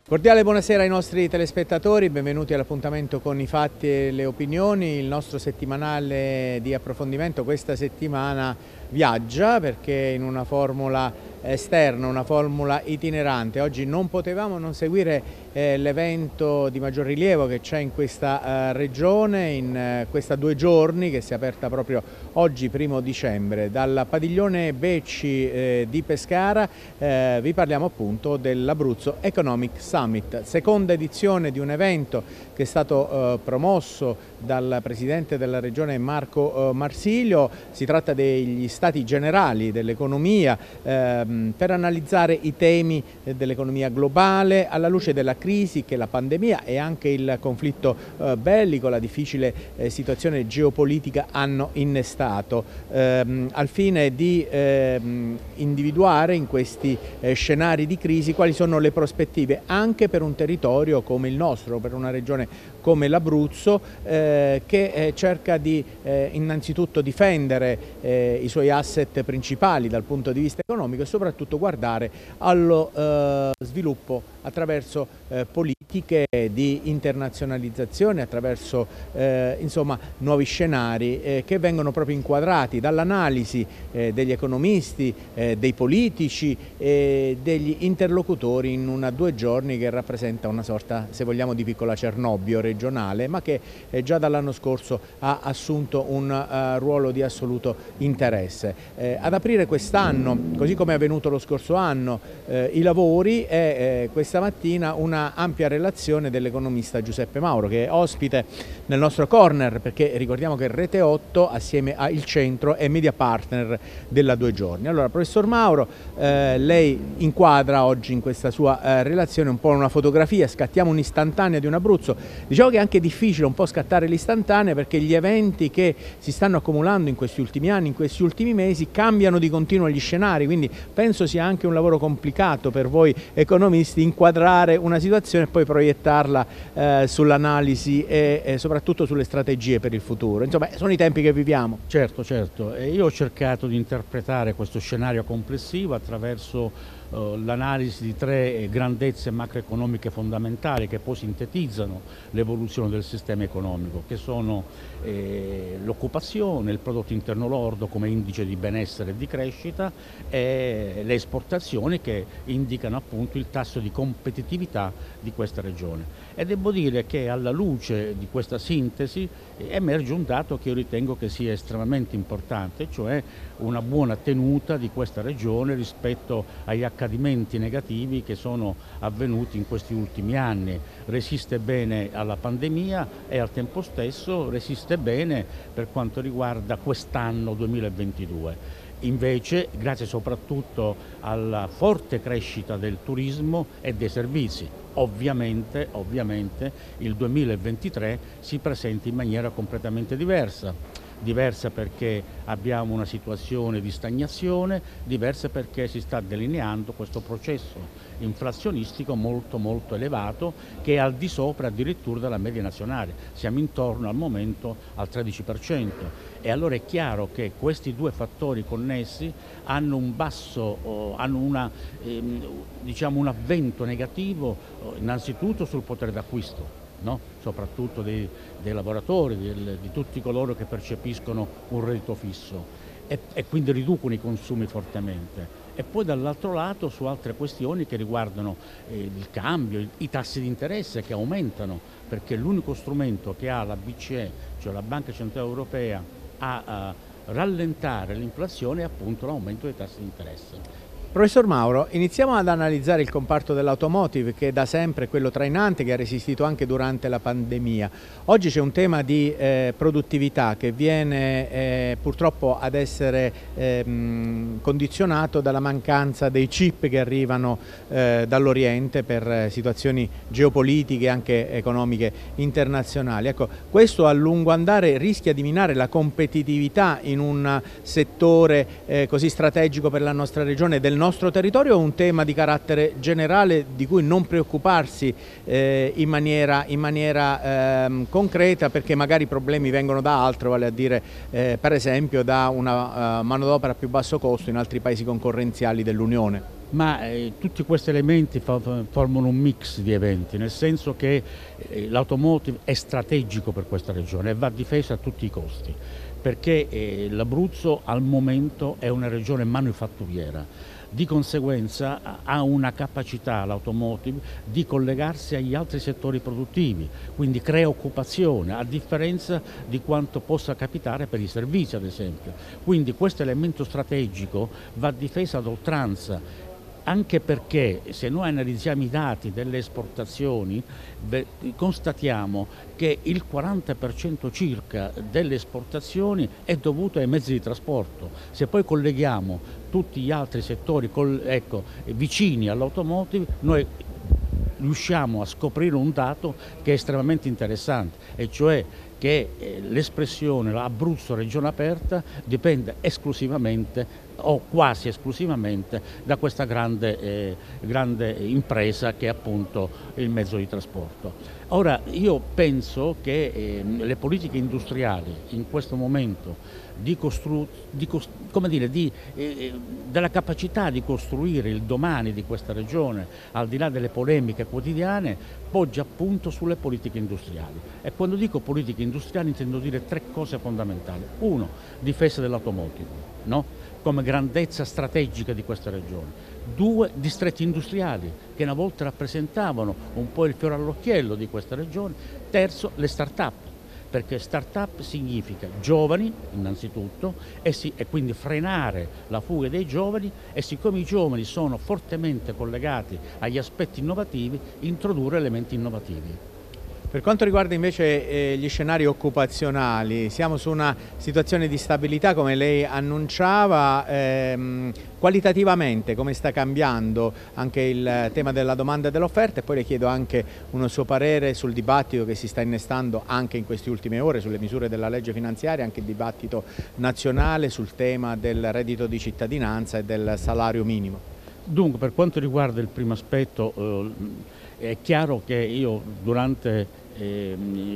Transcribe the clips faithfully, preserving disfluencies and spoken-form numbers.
Cordiale buonasera ai nostri telespettatori, benvenuti all'appuntamento con i fatti e le opinioni. Il nostro settimanale di approfondimento questa settimana viaggia perché in una formula esterna, una formula itinerante. Oggi non potevamo non seguire eh, l'evento di maggior rilievo che c'è in questa eh, regione, in eh, questa due giorni che si è aperta proprio oggi, primo dicembre. Dal padiglione Becci eh, di Pescara eh, vi parliamo appunto dell'Abruzzo Economic Summit, seconda edizione di un evento che è stato eh, promosso dal presidente della regione Marco eh, Marsilio. Si tratta degli stati generali dell'economia eh, per analizzare i temi dell'economia globale alla luce della crisi che la pandemia e anche il conflitto eh, bellico, la difficile eh, situazione geopolitica hanno innestato, ehm, al fine di ehm, individuare in questi eh, scenari di crisi quali sono le prospettive anche per un territorio come il nostro, per una regione come l'Abruzzo, eh, che eh, cerca di eh, innanzitutto difendere eh, i suoi asset principali dal punto di vista economico e soprattutto guardare allo eh, sviluppo attraverso eh, politiche di internazionalizzazione, attraverso eh, insomma, nuovi scenari eh, che vengono proprio inquadrati dall'analisi eh, degli economisti, eh, dei politici e degli interlocutori in una due giorni che rappresenta una sorta, se vogliamo, di piccola Cernobbio regionale, ma che eh, già dall'anno scorso ha assunto un uh, ruolo di assoluto interesse. Eh, ad aprire quest'anno, così come è avvenuto lo scorso anno, eh, i lavori è eh, questa mattina una ampia relazione dell'economista Giuseppe Mauro, che è ospite nel nostro corner, perché ricordiamo che Rete otto assieme a Il Centro è media partner della due giorni. Allora, professor Mauro, eh, lei inquadra oggi in questa sua eh, relazione un po' una fotografia, scattiamo un'istantanea di un Abruzzo. Diciamo che è anche difficile un po' scattare l'istantanea perché gli eventi che si stanno accumulando in questi ultimi anni, in questi ultimi mesi, cambiano di continuo gli scenari, quindi penso sia anche un lavoro complicato per voi economisti inquadrare una situazione e poi proiettarla eh, sull'analisi e, e soprattutto sulle strategie per il futuro. Insomma, sono i tempi che viviamo. Certo, certo. E io ho cercato di interpretare questo scenario complessivo attraverso Uh, l'analisi di tre grandezze macroeconomiche fondamentali che poi sintetizzano l'evoluzione del sistema economico, che sono eh, l'occupazione, il prodotto interno lordo come indice di benessere e di crescita e le esportazioni che indicano appunto il tasso di competitività di questa regione. E devo dire che alla luce di questa sintesi eh, emerge un dato che io ritengo che sia estremamente importante, cioè una buona tenuta di questa regione rispetto agli accadimenti negativi che sono avvenuti in questi ultimi anni. Resiste bene alla pandemia e al tempo stesso resiste bene per quanto riguarda quest'anno duemilaventidue. Invece, grazie soprattutto alla forte crescita del turismo e dei servizi, ovviamente, ovviamente il duemilaventitré si presenta in maniera completamente diversa. Diversa perché abbiamo una situazione di stagnazione, diversa perché si sta delineando questo processo inflazionistico molto molto elevato che è al di sopra addirittura della media nazionale. Siamo intorno al momento al tredici per cento e allora è chiaro che questi due fattori connessi hanno un basso, oh, hanno una, ehm, diciamo un avvento negativo oh, innanzitutto sul potere d'acquisto. No? Soprattutto dei, dei lavoratori, del, di tutti coloro che percepiscono un reddito fisso e, e quindi riducono i consumi fortemente. E poi dall'altro lato su altre questioni che riguardano eh, il cambio, i, i tassi di interesse che aumentano, perché l'unico strumento che ha la B C E, cioè la Banca Centrale Europea, a, a rallentare l'inflazione è appunto l'aumento dei tassi di interesse. Professor Mauro, iniziamo ad analizzare il comparto dell'automotive che da sempre è quello trainante, che ha resistito anche durante la pandemia. Oggi c'è un tema di eh, produttività che viene eh, purtroppo ad essere eh, condizionato dalla mancanza dei chip che arrivano eh, dall'Oriente per eh, situazioni geopolitiche e anche economiche internazionali. Ecco, questo a lungo andare rischia di minare la competitività in un settore eh, così strategico per la nostra regione, del nostro territorio, è un tema di carattere generale di cui non preoccuparsi eh, in maniera, in maniera eh, concreta, perché magari i problemi vengono da altro, vale a dire eh, per esempio da una uh, manodopera a più basso costo in altri paesi concorrenziali dell'Unione. Ma eh, tutti questi elementi fa, formano un mix di eventi, nel senso che eh, l'automotive è strategico per questa regione e va difesa a tutti i costi, perché eh, l'Abruzzo al momento è una regione manifatturiera. Di conseguenza ha una capacità, l'automotive, di collegarsi agli altri settori produttivi, quindi crea occupazione, a differenza di quanto possa capitare per i servizi ad esempio. Quindi questo elemento strategico va difeso ad oltranza, anche perché se noi analizziamo i dati delle esportazioni beh, constatiamo che il quaranta per cento circa delle esportazioni è dovuto ai mezzi di trasporto. Se poi colleghiamo tutti gli altri settori col, ecco, vicini all'automotive, noi riusciamo a scoprire un dato che è estremamente interessante, e cioè che eh, l'espressione Abruzzo regione aperta dipende esclusivamente o quasi esclusivamente da questa grande, eh, grande impresa che è appunto il mezzo di trasporto. Ora io penso che eh, le politiche industriali in questo momento di costru- di cost- come dire, di, eh, della capacità di costruire il domani di questa regione, al di là delle polemiche quotidiane, poggia appunto sulle politiche industriali. E quando dico politiche industriali intendo dire tre cose fondamentali. Uno, difesa dell'automotive, no? Come grandezza strategica di questa regione. Due, distretti industriali che una volta rappresentavano un po' il fiore all'occhiello di questa regione. Terzo, le start-up, perché start-up significa giovani innanzitutto e, si, e quindi frenare la fuga dei giovani, e siccome i giovani sono fortemente collegati agli aspetti innovativi, introdurre elementi innovativi. Per quanto riguarda invece eh, gli scenari occupazionali, siamo su una situazione di stabilità come lei annunciava, ehm, qualitativamente come sta cambiando anche il tema della domanda e dell'offerta, e poi le chiedo anche un suo parere sul dibattito che si sta innestando anche in queste ultime ore sulle misure della legge finanziaria, anche il dibattito nazionale sul tema del reddito di cittadinanza e del salario minimo. Dunque, per quanto riguarda il primo aspetto, eh, è chiaro che io durante, eh,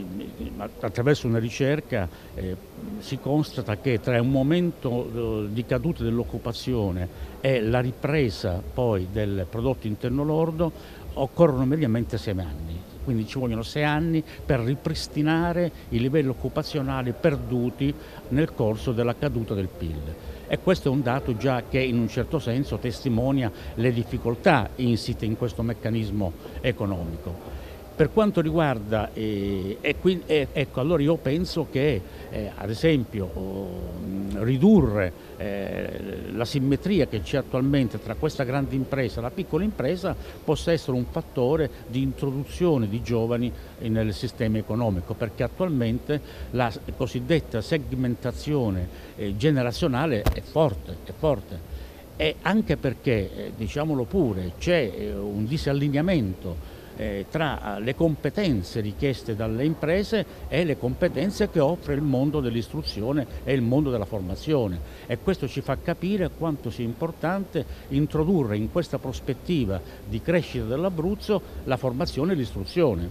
attraverso una ricerca, eh, si constata che tra un momento eh, di caduta dell'occupazione e la ripresa poi del prodotto interno lordo occorrono mediamente sei anni. Quindi ci vogliono sei anni per ripristinare i livelli occupazionali perduti nel corso della caduta del P I L. E questo è un dato già che in un certo senso testimonia le difficoltà insite in questo meccanismo economico. Per quanto riguarda, eh, e quindi, eh, ecco, allora io penso che eh, ad esempio oh, ridurre eh, la simmetria che c'è attualmente tra questa grande impresa e la piccola impresa possa essere un fattore di introduzione di giovani nel sistema economico, perché attualmente la cosiddetta segmentazione eh, generazionale è forte, è forte. E anche perché, eh, diciamolo pure, c'è eh, un disallineamento Eh, tra le competenze richieste dalle imprese e le competenze che offre il mondo dell'istruzione e il mondo della formazione, e questo ci fa capire quanto sia importante introdurre in questa prospettiva di crescita dell'Abruzzo la formazione e l'istruzione.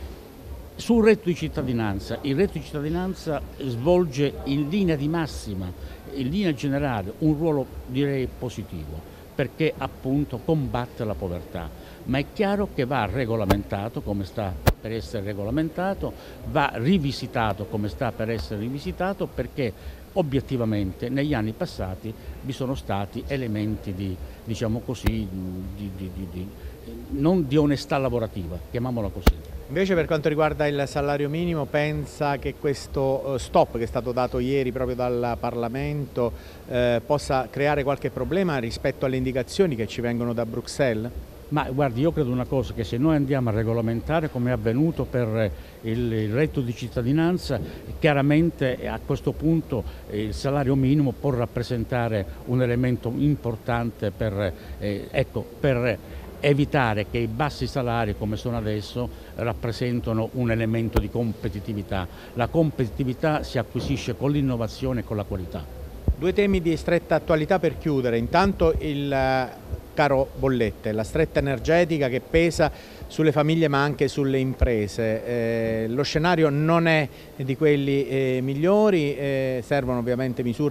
Sul reddito di cittadinanza, il reddito di cittadinanza svolge in linea di massima, in linea generale, un ruolo direi positivo, perché appunto combatte la povertà. Ma è chiaro che va regolamentato come sta per essere regolamentato, va rivisitato come sta per essere rivisitato, perché obiettivamente negli anni passati vi sono stati elementi di, diciamo così, di, di, di, di, non di onestà lavorativa, chiamiamola così. Invece per quanto riguarda il salario minimo, pensa che questo stop che è stato dato ieri proprio dal Parlamento eh, possa creare qualche problema rispetto alle indicazioni che ci vengono da Bruxelles? Ma guardi, io credo una cosa, che se noi andiamo a regolamentare come è avvenuto per il, il reddito di cittadinanza, chiaramente a questo punto il salario minimo può rappresentare un elemento importante per, eh, ecco, per evitare che i bassi salari come sono adesso rappresentano un elemento di competitività. La competitività si acquisisce con l'innovazione e con la qualità. Due temi di stretta attualità per chiudere. Intanto il caro bollette, la stretta energetica che pesa sulle famiglie ma anche sulle imprese. Eh, lo scenario non è di quelli eh, migliori, eh, servono ovviamente misure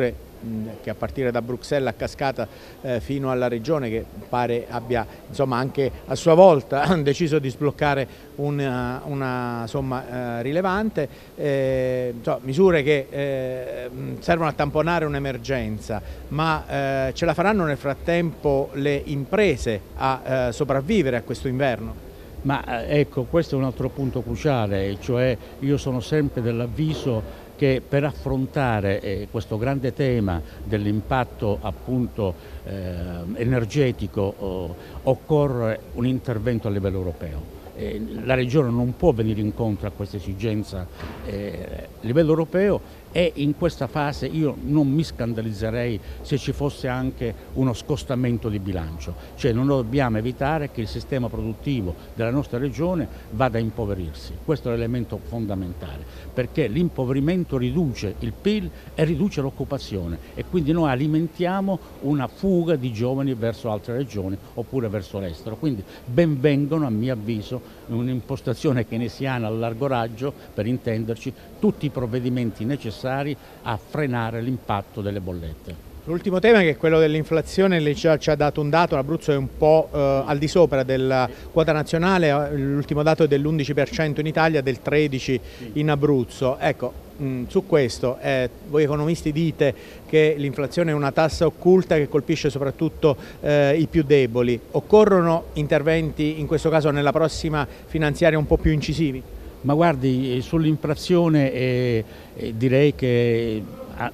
che a partire da Bruxelles a cascata eh, fino alla regione, che pare abbia insomma anche a sua volta deciso di sbloccare una, una somma eh, rilevante, eh, insomma, misure che eh, servono a tamponare un'emergenza, ma eh, ce la faranno nel frattempo le imprese a eh, sopravvivere a questo inverno? Ma ecco, questo è un altro punto cruciale, cioè io sono sempre dell'avviso che per affrontare eh, questo grande tema dell'impatto appunto eh, energetico oh, occorre un intervento a livello europeo. Eh, la Regione non può venire incontro a questa esigenza eh, a livello europeo, e in questa fase io non mi scandalizzerei se ci fosse anche uno scostamento di bilancio, cioè non dobbiamo evitare che il sistema produttivo della nostra regione vada a impoverirsi. Questo è l'elemento fondamentale, perché l'impoverimento riduce il P I L e riduce l'occupazione, e quindi noi alimentiamo una fuga di giovani verso altre regioni oppure verso l'estero. Quindi ben vengono, a mio avviso, un'impostazione keynesiana a largo raggio, per intenderci, tutti i provvedimenti necessari a frenare l'impatto delle bollette. L'ultimo tema, che è quello dell'inflazione, lei ci ha, ci ha dato un dato: l'Abruzzo è un po' eh, al di sopra della quota nazionale, l'ultimo dato è dell'undici per cento in Italia, del tredici per cento in Abruzzo. Ecco, mh, su questo eh, voi economisti dite che l'inflazione è una tassa occulta che colpisce soprattutto eh, i più deboli. Occorrono interventi, in questo caso nella prossima finanziaria, un po' più incisivi? Ma guardi, sull'inflazione eh, eh, direi che ah,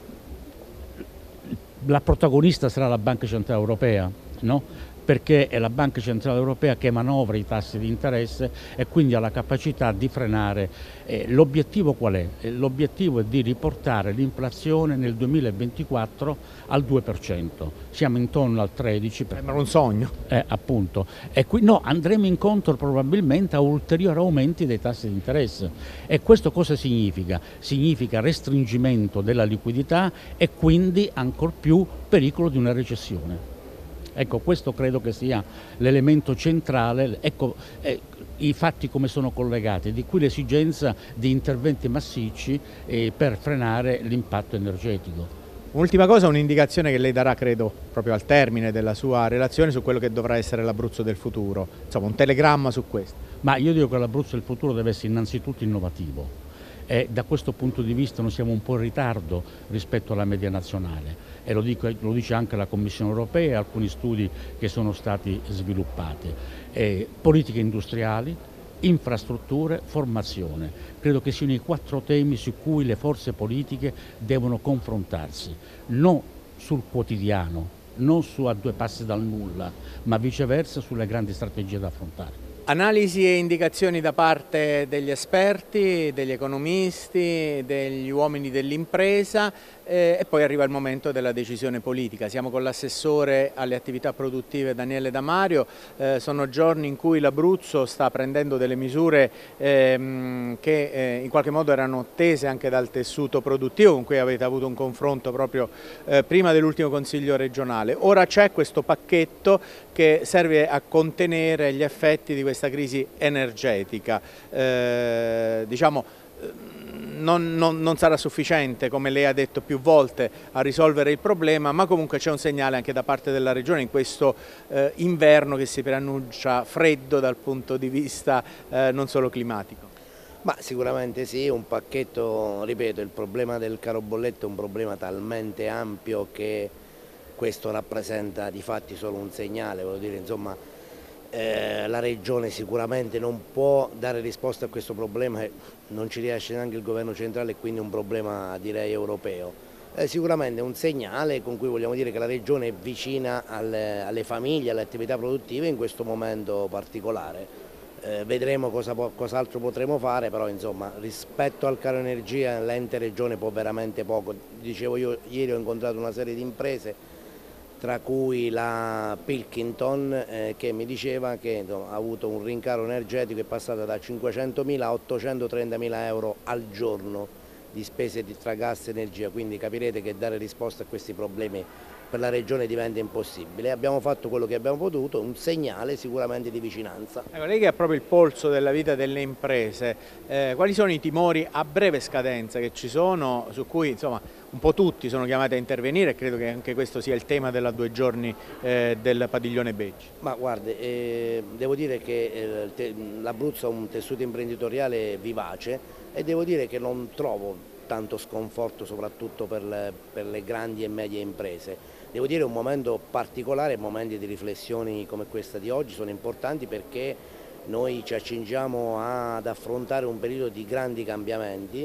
la protagonista sarà la Banca Centrale Europea, no? Perché è la Banca Centrale Europea che manovra i tassi di interesse e quindi ha la capacità di frenare. Eh, l'obiettivo qual è? Eh, l'obiettivo è di riportare l'inflazione nel duemilaventiquattro al due per cento, siamo intorno al tredici per cento. Sembra un sogno. Eh, appunto. E qui no, andremo incontro probabilmente a ulteriori aumenti dei tassi di interesse. E questo cosa significa? Significa restringimento della liquidità e quindi ancor più pericolo di una recessione. Ecco, questo credo che sia l'elemento centrale. Ecco, eh, i fatti come sono collegati, di qui l'esigenza di interventi massicci eh, per frenare l'impatto energetico. Ultima cosa, un'indicazione che lei darà, credo, proprio al termine della sua relazione, su quello che dovrà essere l'Abruzzo del futuro, insomma un telegramma su questo. Ma io dico che l'Abruzzo del futuro deve essere innanzitutto innovativo. E da questo punto di vista noi siamo un po' in ritardo rispetto alla media nazionale, e lo, dico, lo dice anche la Commissione europea e alcuni studi che sono stati sviluppati. E politiche industriali, infrastrutture, formazione. Credo che siano i quattro temi su cui le forze politiche devono confrontarsi, non sul quotidiano, non su a due passi dal nulla, ma viceversa sulle grandi strategie da affrontare. Analisi e indicazioni da parte degli esperti, degli economisti, degli uomini dell'impresa eh, e poi arriva il momento della decisione politica. Siamo con l'assessore alle attività produttive Daniele Damario, eh, sono giorni in cui l'Abruzzo sta prendendo delle misure ehm, che eh, in qualche modo erano attese anche dal tessuto produttivo, con cui avete avuto un confronto proprio eh, prima dell'ultimo Consiglio regionale. Ora c'è questo pacchetto che serve a contenere gli effetti di questa crisi energetica. Eh, diciamo, non, non, non sarà sufficiente, come lei ha detto più volte, a risolvere il problema, ma comunque c'è un segnale anche da parte della Regione in questo eh, inverno che si preannuncia freddo dal punto di vista eh, non solo climatico. Ma sicuramente sì, un pacchetto, ripeto, il problema del caro bollette è un problema talmente ampio che questo rappresenta di fatti solo un segnale, voglio dire, insomma, eh, la Regione sicuramente non può dare risposta a questo problema, non ci riesce neanche il governo centrale, e quindi è un problema direi europeo. Eh, sicuramente è un segnale con cui vogliamo dire che la Regione è vicina alle, alle famiglie, alle attività produttive in questo momento particolare. Eh, vedremo cosa, cos'altro potremo fare, però insomma rispetto al caro energia l'ente Regione può veramente poco. Dicevo, io ieri ho incontrato una serie di imprese, tra cui la Pilkington, eh, che mi diceva che insomma, ha avuto un rincaro energetico, è passata da cinquecentomila a ottocentotrentamila euro al giorno di spese tra gas e energia, quindi capirete che dare risposta a questi problemi per la regione diventa impossibile. Abbiamo fatto quello che abbiamo potuto, un segnale sicuramente di vicinanza. Ecco, lei che ha proprio il polso della vita delle imprese, eh, quali sono i timori a breve scadenza che ci sono, su cui insomma un po' tutti sono chiamati a intervenire, e credo che anche questo sia il tema della due giorni eh, del padiglione Beggi? Ma guardi, eh, devo dire che eh, l'Abruzzo ha un tessuto imprenditoriale vivace e devo dire che non trovo tanto sconforto soprattutto per le, per le grandi e medie imprese. Devo dire un momento particolare, momenti di riflessioni come questa di oggi sono importanti perché noi ci accingiamo ad affrontare un periodo di grandi cambiamenti,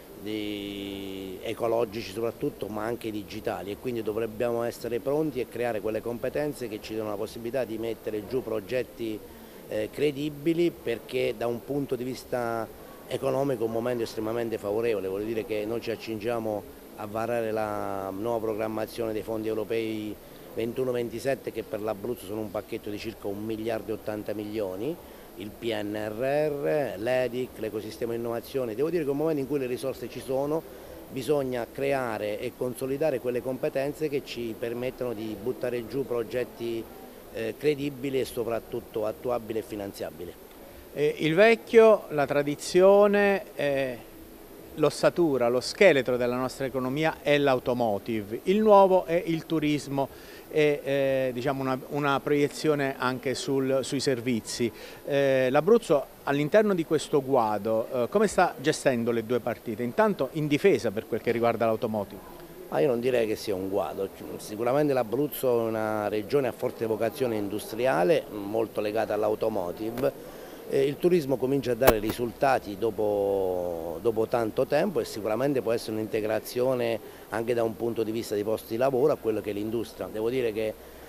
di ecologici soprattutto, ma anche digitali, e quindi dobbiamo essere pronti e creare quelle competenze che ci danno la possibilità di mettere giù progetti eh, credibili, perché da un punto di vista economico è un momento estremamente favorevole. Voglio dire che noi ci accingiamo a varare la nuova programmazione dei fondi europei ventuno ventisette, che per l'Abruzzo sono un pacchetto di circa un miliardo e ottanta milioni, il P N R R, l'E D I C, l'ecosistema innovazione. Devo dire che è un momento in cui le risorse ci sono, bisogna creare e consolidare quelle competenze che ci permettono di buttare giù progetti eh, credibili e soprattutto attuabili e finanziabili. Eh, il vecchio, la tradizione, eh, l'ossatura, lo scheletro della nostra economia è l'automotive, il nuovo è il turismo e eh, diciamo una, una proiezione anche sul, sui servizi. Eh, L'Abruzzo all'interno di questo guado eh, come sta gestendo le due partite? Intanto in difesa per quel che riguarda l'automotive. Ma io non direi che sia un guado, sicuramente l'Abruzzo è una regione a forte vocazione industriale, molto legata all'automotive. Il turismo comincia a dare risultati dopo, dopo tanto tempo e sicuramente può essere un'integrazione anche da un punto di vista di posti di lavoro a quello che è l'industria. Devo dire che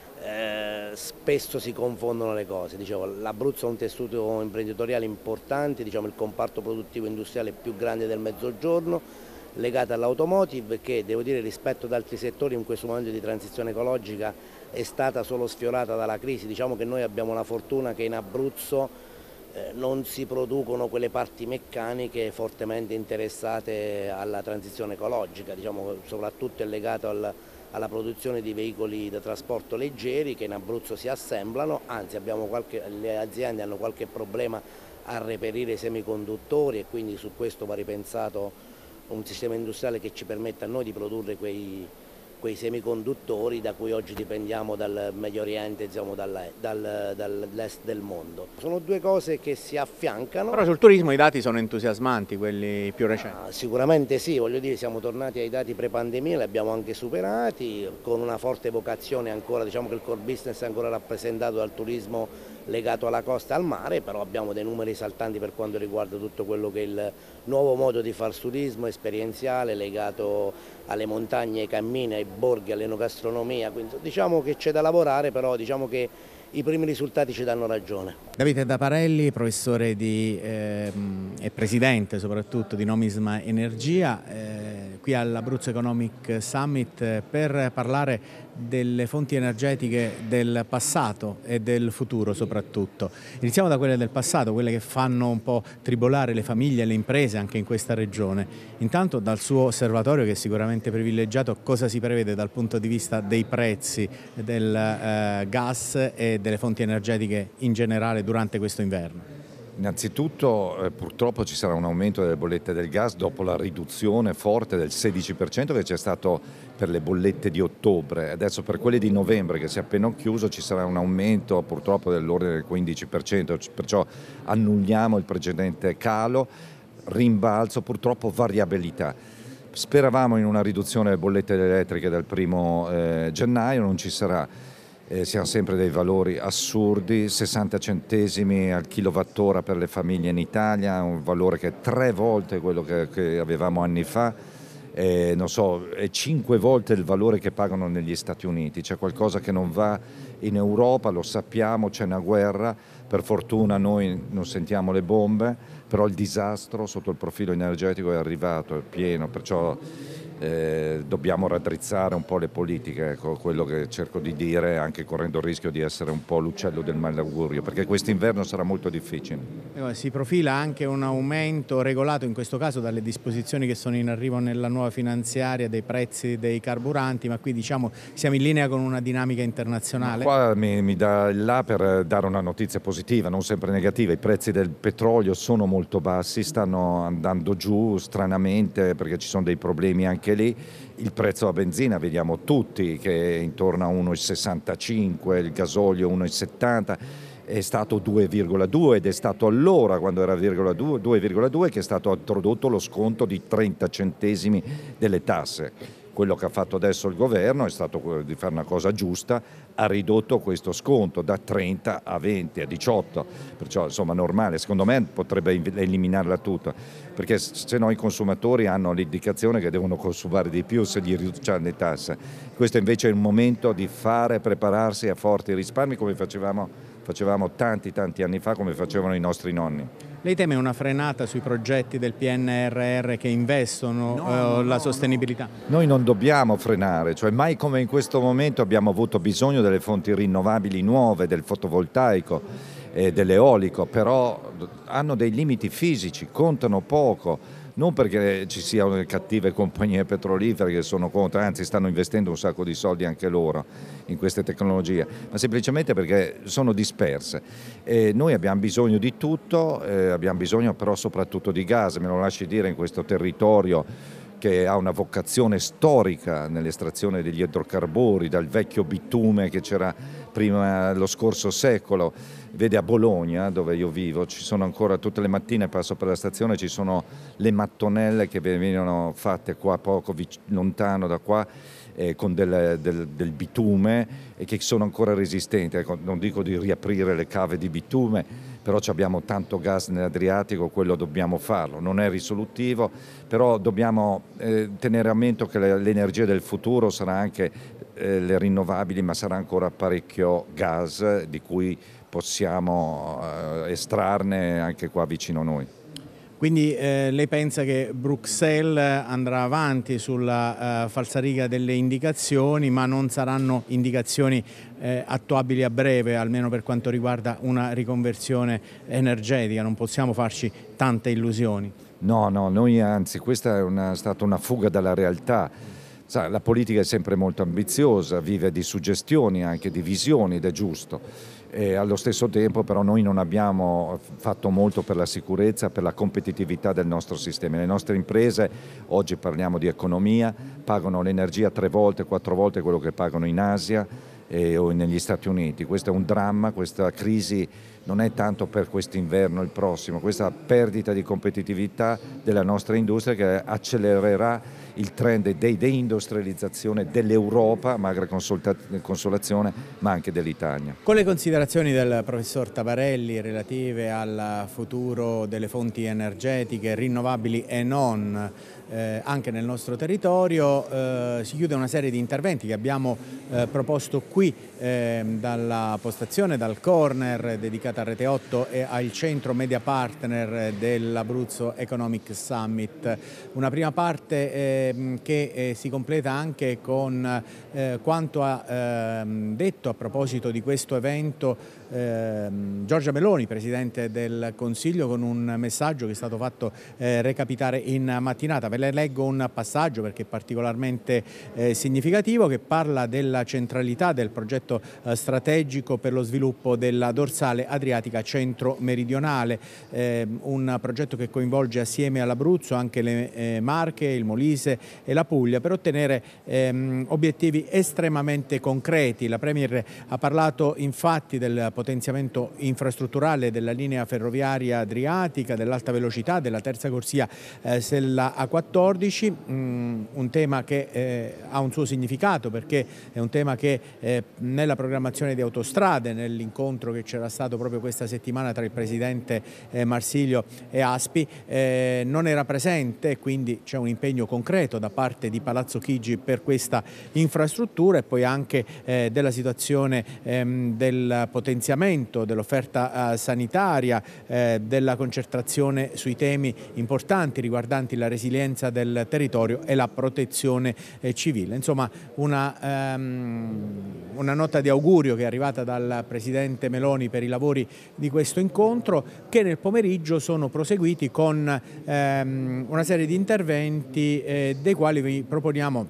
eh, spesso si confondono le cose. L'Abruzzo ha un tessuto imprenditoriale importante, diciamo, il comparto produttivo industriale più grande del Mezzogiorno, legato all'automotive, che devo dire rispetto ad altri settori in questo momento di transizione ecologica è stata solo sfiorata dalla crisi. Diciamo che noi abbiamo la fortuna che in Abruzzo non si producono quelle parti meccaniche fortemente interessate alla transizione ecologica, diciamo, soprattutto è legato al, alla produzione di veicoli da trasporto leggeri che in Abruzzo si assemblano, anzi abbiamo qualche, le aziende hanno qualche problema a reperire i semiconduttori e quindi su questo va ripensato un sistema industriale che ci permetta a noi di produrre quei quei semiconduttori da cui oggi dipendiamo dal Medio Oriente, diciamo, dall'est dal, dal, del mondo. Sono due cose che si affiancano. Però sul turismo i dati sono entusiasmanti, quelli più recenti. Ah, sicuramente sì, voglio dire, siamo tornati ai dati pre-pandemia, li abbiamo anche superati, con una forte vocazione ancora, diciamo che il core business è ancora rappresentato dal turismo legato alla costa e al mare, però abbiamo dei numeri esaltanti per quanto riguarda tutto quello che è il nuovo modo di far turismo esperienziale legato alle montagne, ai cammini, ai borghi, all'enogastronomia, quindi diciamo che c'è da lavorare, però diciamo che i primi risultati ci danno ragione. Davide Daparelli, professore di, ehm, e presidente soprattutto di Nomisma Energia, eh, qui all'Abruzzo Economic Summit eh, per parlare delle fonti energetiche del passato e del futuro soprattutto. Iniziamo da quelle del passato, quelle che fanno un po' tribolare le famiglie e le imprese anche in questa regione. Intanto dal suo osservatorio, che è sicuramente privilegiato, cosa si prevede dal punto di vista dei prezzi del eh, gas e delle fonti energetiche in generale durante questo inverno? Innanzitutto eh, purtroppo ci sarà un aumento delle bollette del gas dopo la riduzione forte del sedici per cento che c'è stato per le bollette di ottobre. Adesso per quelle di novembre, che si è appena chiuso, ci sarà un aumento purtroppo dell'ordine del quindici per cento, perciò annulliamo il precedente calo, rimbalzo, purtroppo variabilità. Speravamo in una riduzione delle bollette elettriche dal primo eh, gennaio, non ci sarà. Eh, siamo sempre dei valori assurdi, sessanta centesimi al kilowattora per le famiglie in Italia, un valore che è tre volte quello che, che avevamo anni fa, eh, non so, è cinque volte il valore che pagano negli Stati Uniti. C'è qualcosa che non va in Europa, lo sappiamo, c'è una guerra, per fortuna noi non sentiamo le bombe, però il disastro sotto il profilo energetico è arrivato, è pieno, perciò Eh, dobbiamo raddrizzare un po' le politiche, ecco, quello che cerco di dire, anche correndo il rischio di essere un po' l'uccello del malaugurio, perché quest'inverno sarà molto difficile. Si profila anche un aumento regolato in questo caso dalle disposizioni che sono in arrivo nella nuova finanziaria dei prezzi dei carburanti, ma qui diciamo siamo in linea con una dinamica internazionale. Ma qua mi, mi dà il là per dare una notizia positiva, non sempre negativa. I prezzi del petrolio sono molto bassi, stanno andando giù stranamente perché ci sono dei problemi anche lì. Il prezzo della benzina vediamo tutti che è intorno a uno virgola sessantacinque, il gasolio uno virgola settanta, è stato due virgola due ed è stato allora, quando era due virgola due, che è stato introdotto lo sconto di trenta centesimi delle tasse. Quello che ha fatto adesso il governo è stato quello di fare una cosa giusta, ha ridotto questo sconto da trenta a venti, a diciotto, perciò insomma normale, secondo me potrebbe eliminarla tutta, perché se no i consumatori hanno l'indicazione che devono consumare di più se gli riduciamo le tasse. Questo invece è il momento di fare, prepararsi a forti risparmi come facevamo, facevamo tanti tanti anni fa, come facevano i nostri nonni. Lei teme una frenata sui progetti del P N R R che investono no, eh, no, la no, sostenibilità? No. Noi non dobbiamo frenare, cioè mai come in questo momento abbiamo avuto bisogno delle fonti rinnovabili nuove, del fotovoltaico e dell'eolico, però hanno dei limiti fisici, contano poco. Non perché ci siano cattive compagnie petrolifere che sono contro, anzi stanno investendo un sacco di soldi anche loro in queste tecnologie, ma semplicemente perché sono disperse. E noi abbiamo bisogno di tutto, eh, abbiamo bisogno però soprattutto di gas, me lo lasci dire, in questo territorio che ha una vocazione storica nell'estrazione degli idrocarburi, dal vecchio bitume che c'era prima lo scorso secolo. Vede a Bologna, dove io vivo, ci sono ancora tutte le mattine, passo per la stazione, ci sono le mattonelle che venivano fatte qua poco lontano da qua, eh, con del, del, del bitume e che sono ancora resistenti. Ecco, non dico di riaprire le cave di bitume, però abbiamo tanto gas nell'Adriatico, quello dobbiamo farlo. Non è risolutivo, però dobbiamo eh, tenere a mente che l'energia del futuro sarà anche eh, le rinnovabili, ma sarà ancora parecchio gas di cui possiamo eh, estrarne anche qua vicino a noi. Quindi eh, lei pensa che Bruxelles andrà avanti sulla uh, falsariga delle indicazioni, ma non saranno indicazioni eh, attuabili a breve, almeno per quanto riguarda una riconversione energetica, non possiamo farci tante illusioni. No, no, noi anzi, questa è una, stata una fuga dalla realtà. Sa, la politica è sempre molto ambiziosa, vive di suggestioni, anche di visioni, ed è giusto. E allo stesso tempo però noi non abbiamo fatto molto per la sicurezza, per la competitività del nostro sistema. Le nostre imprese, oggi parliamo di economia, pagano l'energia tre volte, quattro volte quello che pagano in Asia e, o negli Stati Uniti. Questo è un dramma, questa crisi non è tanto per quest'inverno, il prossimo, questa perdita di competitività della nostra industria che accelererà il trend di deindustrializzazione dell'Europa, magra consolazione, ma anche dell'Italia. Con le considerazioni del professor Tabarelli relative al futuro delle fonti energetiche rinnovabili e non eh, anche nel nostro territorio, eh, si chiude una serie di interventi che abbiamo eh, proposto qui eh, dalla postazione, dal corner dedicato a Rete otto e al centro media partner dell'Abruzzo Economic Summit. Una prima parte eh, che eh, si completa anche con eh, quanto ha eh, detto a proposito di questo evento eh, Giorgia Meloni, Presidente del Consiglio, con un messaggio che è stato fatto eh, recapitare in mattinata. Ve ne leggo un passaggio perché è particolarmente eh, significativo, che parla della centralità del progetto eh, strategico per lo sviluppo della dorsale adriatica centro-meridionale, eh, un progetto che coinvolge assieme all'Abruzzo anche le eh, Marche, il Molise e la Puglia, per ottenere ehm, obiettivi estremamente concreti. La Premier ha parlato infatti del potenziamento infrastrutturale della linea ferroviaria adriatica, dell'alta velocità, della terza corsia eh, Sella A quattordici, mm, un tema che eh, ha un suo significato perché è un tema che eh, nella programmazione di autostrade, nell'incontro che c'era stato proprio questa settimana tra il Presidente eh, Marsilio e Aspi, eh, non era presente, e quindi c'è un impegno concreto da parte di Palazzo Chigi per questa infrastruttura, e poi anche eh, della situazione ehm, del potenziamento potenziamento dell'offerta eh, sanitaria, eh, della concentrazione sui temi importanti riguardanti la resilienza del territorio e la protezione eh, civile. Insomma, una, ehm, una nota di augurio che è arrivata dal Presidente Meloni per i lavori di questo incontro, che nel pomeriggio sono proseguiti con ehm, una serie di interventi eh, dei quali vi proponiamo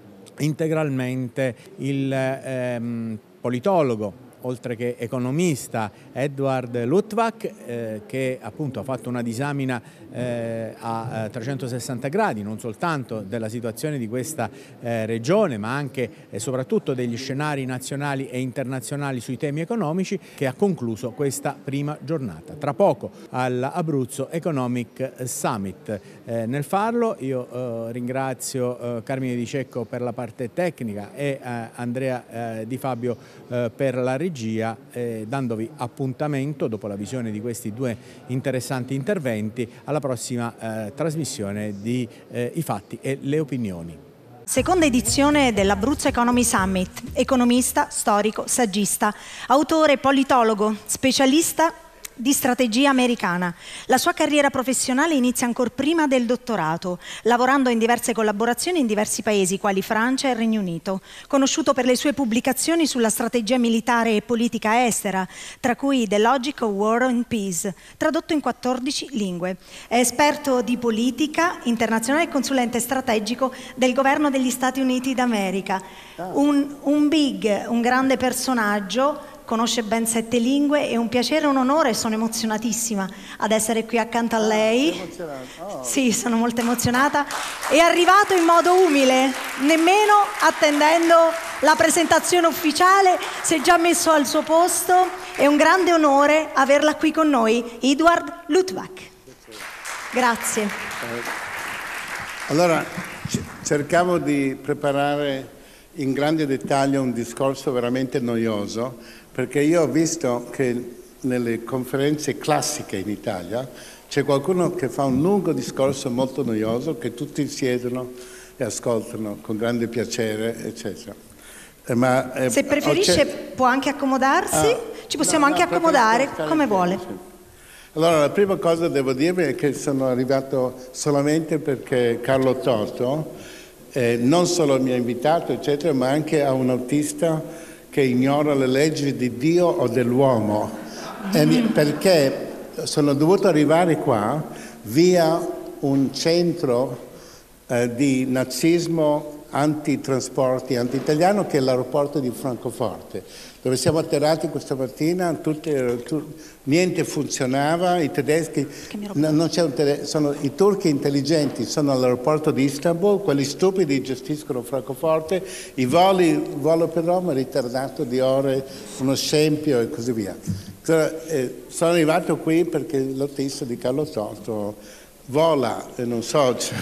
integralmente il ehm, politologo, oltre che economista, Edward Luttwak, eh, che appunto ha fatto una disamina eh, a trecentosessanta gradi, non soltanto della situazione di questa eh, regione, ma anche e soprattutto degli scenari nazionali e internazionali sui temi economici, che ha concluso questa prima giornata. Tra poco all'Abruzzo Economic Summit. Eh, nel farlo io eh, ringrazio eh, Carmine Di Cecco per la parte tecnica e eh, Andrea eh, Di Fabio eh, per la regia, eh, dandovi appuntamento dopo la visione di questi due interessanti interventi alla prossima eh, trasmissione di eh, I Fatti e le Opinioni. Seconda edizione dell'Abruzzo Economy Summit. Economista, storico, saggista, autore, politologo, specialista di strategia americana. La sua carriera professionale inizia ancor prima del dottorato, lavorando in diverse collaborazioni in diversi paesi, quali Francia e Regno Unito. Conosciuto per le sue pubblicazioni sulla strategia militare e politica estera, tra cui The Logic of War and Peace, tradotto in quattordici lingue. È esperto di politica internazionale e consulente strategico del governo degli Stati Uniti d'America. Un, un big, un grande personaggio, conosce ben sette lingue, è un piacere e un onore, sono emozionatissima ad essere qui accanto a lei. Oh. Sì, sono molto emozionata. È arrivato in modo umile, nemmeno attendendo la presentazione ufficiale, si è già messo al suo posto. È un grande onore averla qui con noi, Edward Luttwak. Grazie. Allora, cercavo di preparare in grande dettaglio un discorso veramente noioso, perché io ho visto che nelle conferenze classiche in Italia c'è qualcuno che fa un lungo discorso molto noioso che tutti siedono e ascoltano con grande piacere, eccetera. Eh, ma, eh, Se preferisce può anche accomodarsi, ah, ci possiamo no, anche no, accomodare come vuole. Sì. Allora, la prima cosa devo dirvi è che sono arrivato solamente perché Carlo Toto eh, non solo mi ha invitato, eccetera, ma anche a un autista che ignora le leggi di Dio o dell'uomo, mm. perché sono dovuto arrivare qua via un centro eh, di nazismo antitrasporti, anti-italiano, che è l'aeroporto di Francoforte, dove siamo atterrati questa mattina, tutte, tu, niente funzionava, i tedeschi, no, non c'è un tede, sono, i turchi intelligenti sono all'aeroporto di Istanbul, quelli stupidi gestiscono Francoforte, i voli, il volo per Roma è ritardato di ore, uno scempio e così via. Eh, sono arrivato qui perché l'autista di Carlo Toto vola, e non so, cioè,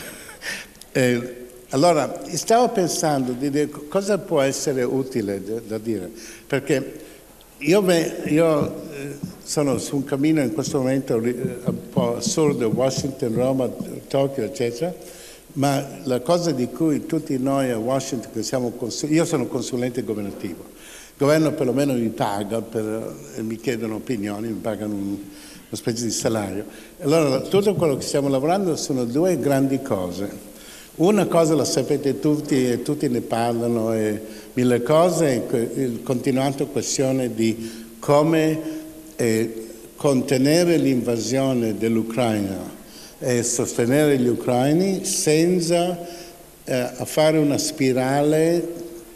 eh, allora, stavo pensando di dire cosa può essere utile da, da dire, perché io, beh, io eh, sono su un cammino in questo momento eh, un po' assurdo, Washington, Roma, Tokyo, eccetera, ma la cosa di cui tutti noi a Washington, che siamo io sono consulente governativo, il governo perlomeno mi paga, per, eh, mi chiedono opinioni, mi pagano un, una specie di salario. Allora, tutto quello che stiamo lavorando sono due grandi cose. Una cosa la sapete tutti e tutti ne parlano e mille cose, il continuato questione di come eh, contenere l'invasione dell'Ucraina e sostenere gli ucraini senza eh, fare una spirale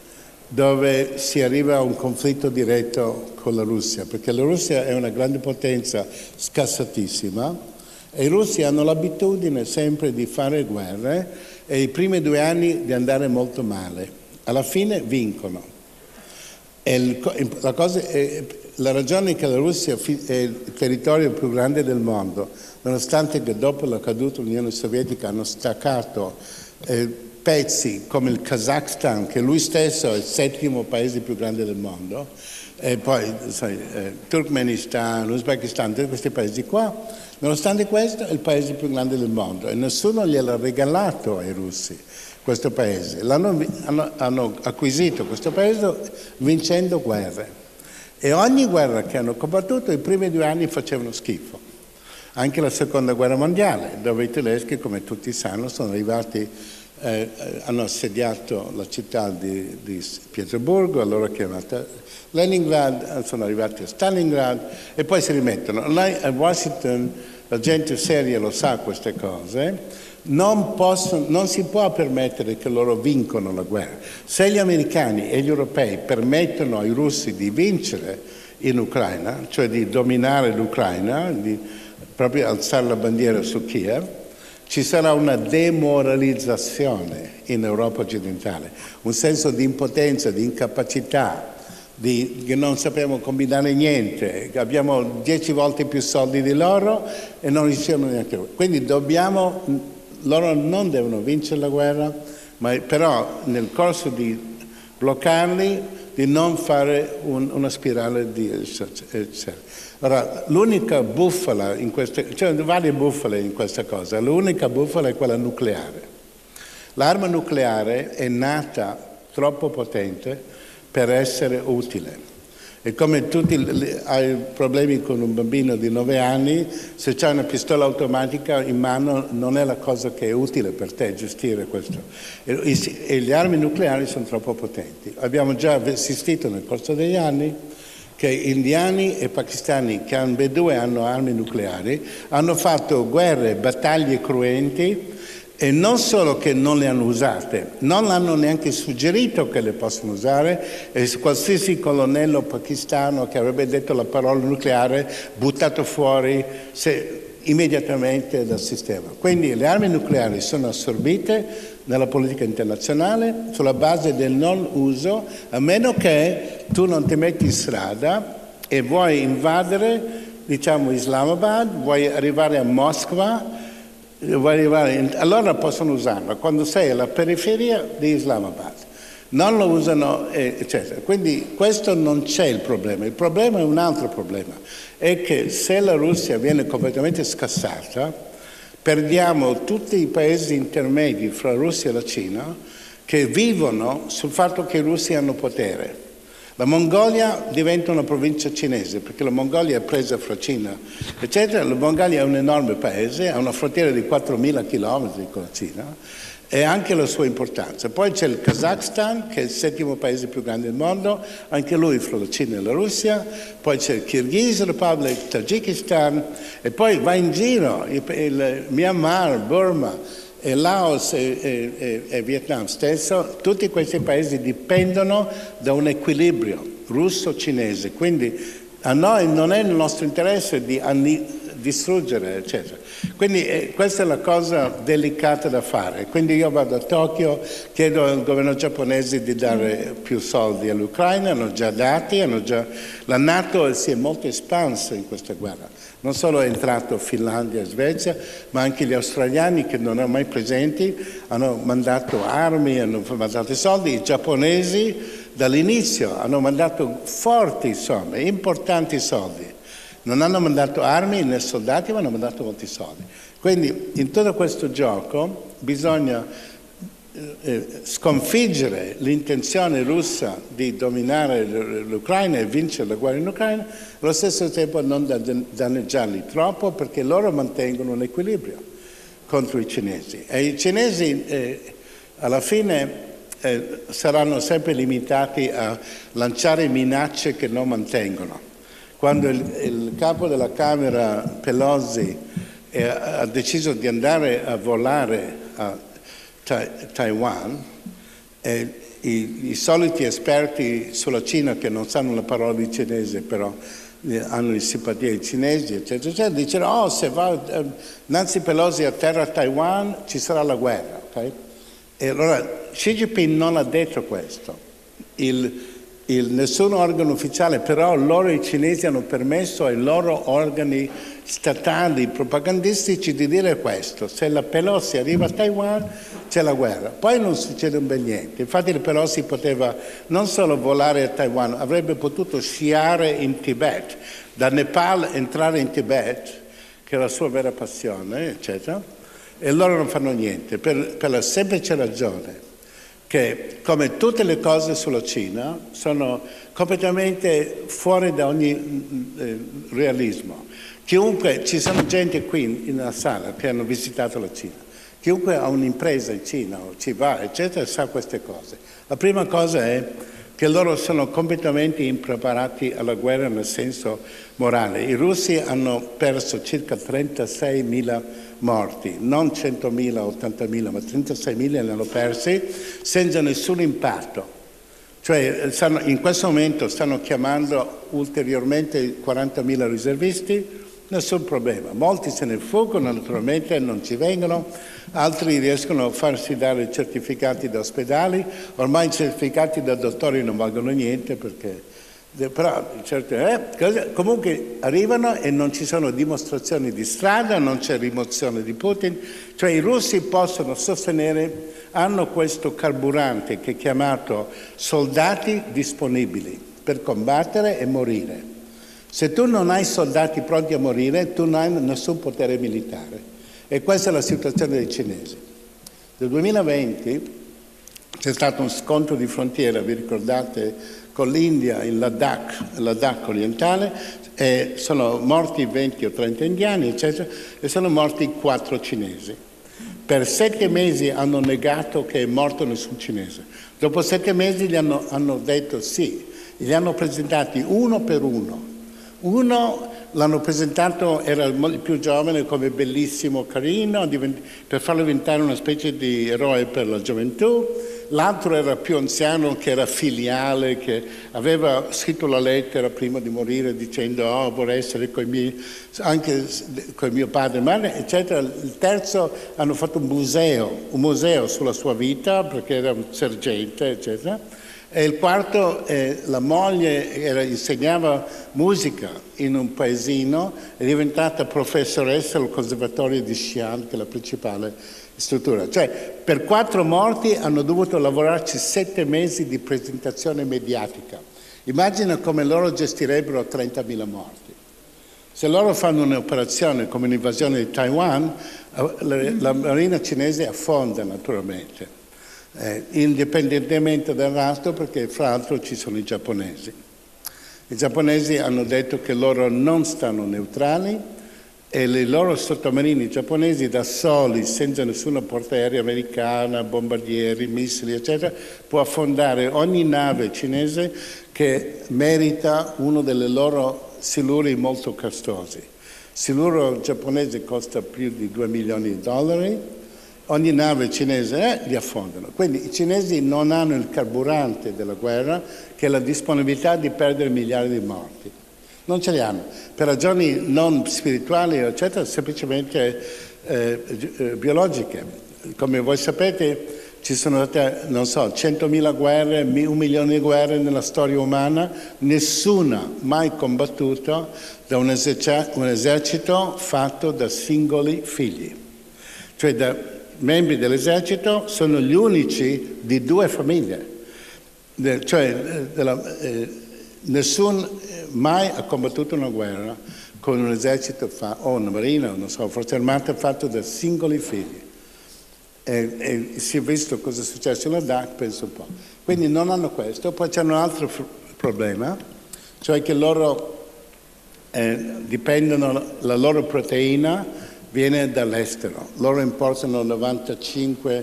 dove si arriva a un conflitto diretto con la Russia, perché la Russia è una grande potenza scassatissima e i russi hanno l'abitudine sempre di fare guerre e i primi due anni di andare molto male. Alla fine vincono. E il, la, cosa è, la ragione che la Russia è il territorio più grande del mondo, nonostante che dopo la caduta dell'Unione Sovietica hanno staccato eh, pezzi come il Kazakhstan, che lui stesso è il settimo paese più grande del mondo, e poi sai, eh, Turkmenistan, Uzbekistan, tutti questi paesi qua. Nonostante questo è il paese più grande del mondo e nessuno gliel'ha regalato ai russi questo paese. L'hanno, hanno, hanno acquisito questo paese vincendo guerre. E ogni guerra che hanno combattuto, i primi due anni facevano schifo. Anche la seconda guerra mondiale, dove i tedeschi, come tutti sanno, sono arrivati, eh, hanno assediato la città di, di Pietroburgo, allora chiamata Leningrad, sono arrivati a Stalingrad e poi si rimettono. Lei a Washington, la gente seria lo sa queste cose, non, possono, non si può permettere che loro vincono la guerra. Se gli americani e gli europei permettono ai russi di vincere in Ucraina, cioè di dominare l'Ucraina, di proprio alzare la bandiera su Kiev, ci sarà una demoralizzazione in Europa occidentale, un senso di impotenza, di incapacità, di, che non sappiamo combinare niente, che abbiamo dieci volte più soldi di loro e non riusciamo neanche. Quindi dobbiamo, loro non devono vincere la guerra, ma però nel corso di bloccarli, di non fare un, una spirale di eccetera. Allora, l'unica bufala in queste, cioè varie bufale in questa cosa, l'unica bufala è quella nucleare. L'arma nucleare è nata troppo potente per essere utile. E come tutti hai problemi con un bambino di nove anni, se c'è una pistola automatica in mano non è la cosa che è utile per te gestire questo. E, e le armi nucleari sono troppo potenti. Abbiamo già assistito nel corso degli anni che indiani e pakistani, che ambedue hanno armi nucleari, hanno fatto guerre, battaglie cruenti, e non solo che non le hanno usate, non hanno neanche suggerito che le possono usare, e qualsiasi colonnello pakistano che avrebbe detto la parola nucleare, buttato fuori se, immediatamente dal sistema. Quindi le armi nucleari sono assorbite nella politica internazionale sulla base del non uso, a meno che tu non ti metti in strada e vuoi invadere, diciamo, Islamabad, vuoi arrivare a Mosca, allora possono usarlo quando sei alla periferia di Islamabad, non lo usano eccetera. Quindi questo non c'è il problema, il problema è un altro problema, è che se la Russia viene completamente scassata perdiamo tutti i paesi intermedi fra Russia e la Cina che vivono sul fatto che i russi hanno potere. La Mongolia diventa una provincia cinese, perché la Mongolia è presa fra Cina, eccetera. La Mongolia è un enorme paese, ha una frontiera di quattromila chilometri con la Cina e anche la sua importanza. Poi c'è il Kazakhstan, che è il settimo paese più grande del mondo, anche lui fra la Cina e la Russia. Poi c'è il Kyrgyz Republic, il Tagikistan, e poi va in giro il, il Myanmar, Burma, e Laos e, e, e Vietnam stesso. Tutti questi paesi dipendono da un equilibrio russo-cinese, quindi a noi non è nel nostro interesse di distruggere, eccetera. Quindi eh, questa è la cosa delicata da fare. Quindi io vado a Tokyo, chiedo al governo giapponese di dare più soldi all'Ucraina, hanno già dati, hanno già... la NATO si è molto espansa in questa guerra. Non solo è entrato Finlandia e Svezia, ma anche gli australiani, che non erano mai presenti, hanno mandato armi, hanno mandato soldi. I giapponesi dall'inizio hanno mandato forti somme, importanti soldi. Non hanno mandato armi né soldati, ma hanno mandato molti soldi. Quindi in tutto questo gioco bisogna eh, sconfiggere l'intenzione russa di dominare l'Ucraina e vincere la guerra in Ucraina, allo stesso tempo non danneggiarli troppo, perché loro mantengono un equilibrio contro i cinesi. E i cinesi eh, alla fine eh, saranno sempre limitati a lanciare minacce che non mantengono. Quando il, il capo della Camera, Pelosi, eh, ha deciso di andare a volare a ta Taiwan, eh, i, i soliti esperti sulla Cina, che non sanno la parola di cinese, però eh, hanno le simpatie ai cinesi, eccetera, eccetera, dicono: oh, se va eh, Nancy Pelosi a terra a Taiwan ci sarà la guerra. Okay? E allora Xi Jinping non ha detto questo. Il, Il, nessun organo ufficiale, però loro, i cinesi, hanno permesso ai loro organi statali, propagandistici, di dire questo: se la Pelosi arriva a Taiwan c'è la guerra. Poi non succede un bel niente. Infatti la Pelosi poteva non solo volare a Taiwan, avrebbe potuto sciare in Tibet, da Nepal entrare in Tibet, che è la sua vera passione, eccetera, e loro non fanno niente, per, per la semplice ragione che, come tutte le cose sulla Cina, sono completamente fuori da ogni eh, realismo. Chiunque, ci sono gente qui nella sala che hanno visitato la Cina, chiunque ha un'impresa in Cina o ci va, eccetera, sa queste cose. La prima cosa è che loro sono completamente impreparati alla guerra nel senso morale. I russi hanno perso circa trentaseimila morti, non centomila, ottantamila, ma trentaseimila ne hanno persi senza nessun impatto. Cioè stanno, in questo momento stanno chiamando ulteriormente quarantamila riservisti, nessun problema. Molti se ne fuggono, naturalmente non ci vengono, altri riescono a farsi dare certificati da ospedali, ormai i certificati da dottori non valgono niente perché, però certo, eh, comunque arrivano e non ci sono dimostrazioni di strada, non c'è rimozione di Putin, cioè i russi possono sostenere, hanno questo carburante che è chiamato soldati disponibili per combattere e morire. Se tu non hai soldati pronti a morire, tu non hai nessun potere militare. E questa è la situazione dei cinesi. Nel duemilaventi c'è stato un scontro di frontiera, vi ricordate, con l'India, in Ladakh, Ladakh orientale, e sono morti venti o trenta indiani, eccetera, e sono morti quattro cinesi. Per sette mesi hanno negato che è morto nessun cinese. Dopo sette mesi gli hanno, hanno detto sì, li hanno presentati uno per uno. Uno l'hanno presentato, era il più giovane, come bellissimo, carino, per farlo diventare una specie di eroe per la gioventù. L'altro era più anziano, che era filiale, che aveva scritto la lettera prima di morire dicendo oh, vorrei essere con i miei, anche con mio padre e madre, eccetera. Il terzo hanno fatto un museo, un museo sulla sua vita, perché era un sergente, eccetera. E il quarto, eh, la moglie era, insegnava musica in un paesino, è diventata professoressa al conservatorio di Xi'an, che è la principale struttura. Cioè, per quattro morti hanno dovuto lavorarci sette mesi di presentazione mediatica. Immagina come loro gestirebbero trentamila morti. Se loro fanno un'operazione come un'invasione di Taiwan, la, la marina cinese affonda naturalmente. Eh, indipendentemente dal resto, perché fra l'altro ci sono i giapponesi. I giapponesi hanno detto che loro non stanno neutrali e i loro sottomarini giapponesi da soli, senza nessuna portaerei americana, bombardieri, missili, eccetera, può affondare ogni nave cinese che merita uno delle loro siluri molto costosi. Il siluro giapponese costa più di due milioni di dollari. Ogni nave cinese eh, li affondano. Quindi i cinesi non hanno il carburante della guerra, che è la disponibilità di perdere migliaia di morti. Non ce li hanno. Per ragioni non spirituali, eccetera, semplicemente eh, eh, biologiche. Come voi sapete, ci sono state, non so, centomila guerre, un milione di guerre nella storia umana, nessuna mai combattuta da un esercito, un esercito fatto da singoli figli. Cioè da membri dell'esercito sono gli unici di due famiglie, De, cioè della, eh, nessun eh, mai ha combattuto una guerra con un esercito fa, o una marina, non so, forze armate fatto da singoli figli. E, e si è visto cosa è successo in Ladakh, penso un po'. Quindi non hanno questo. Poi c'è un altro problema, cioè che loro eh, dipendono, la loro proteina viene dall'estero. Loro importano novantacinque,